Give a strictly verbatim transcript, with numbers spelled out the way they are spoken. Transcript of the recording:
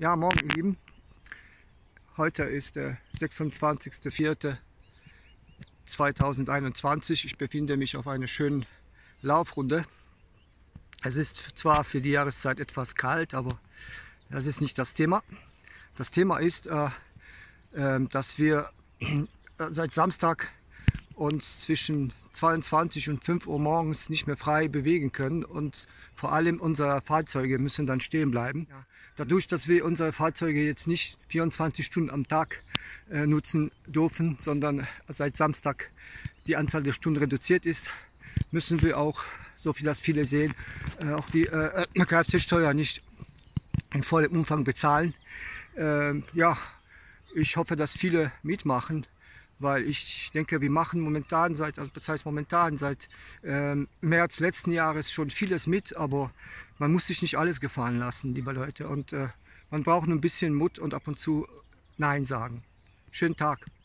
Ja, morgen, ihr Lieben. Heute ist der sechsundzwanzigste vierte zweitausendeinundzwanzig. Ich befinde mich auf einer schönen Laufrunde. Es ist zwar für die Jahreszeit etwas kalt, aber das ist nicht das Thema. Das Thema ist, äh, äh, dass wir seit Samstag uns zwischen zweiundzwanzig und fünf Uhr morgens nicht mehr frei bewegen können und vor allem unsere Fahrzeuge müssen dann stehen bleiben. Ja. Dadurch, dass wir unsere Fahrzeuge jetzt nicht vierundzwanzig Stunden am Tag äh, nutzen dürfen, sondern seit Samstag die Anzahl der Stunden reduziert ist, müssen wir auch, so viel das viele sehen, äh, auch die äh, Kfz-Steuer nicht in vollem Umfang bezahlen. Äh, ja, ich hoffe, dass viele mitmachen, weil ich denke, wir machen momentan seit, also das heißt momentan seit ähm, März letzten Jahres schon vieles mit, aber man muss sich nicht alles gefallen lassen, liebe Leute. Und äh, man braucht ein bisschen Mut und ab und zu Nein sagen. Schönen Tag.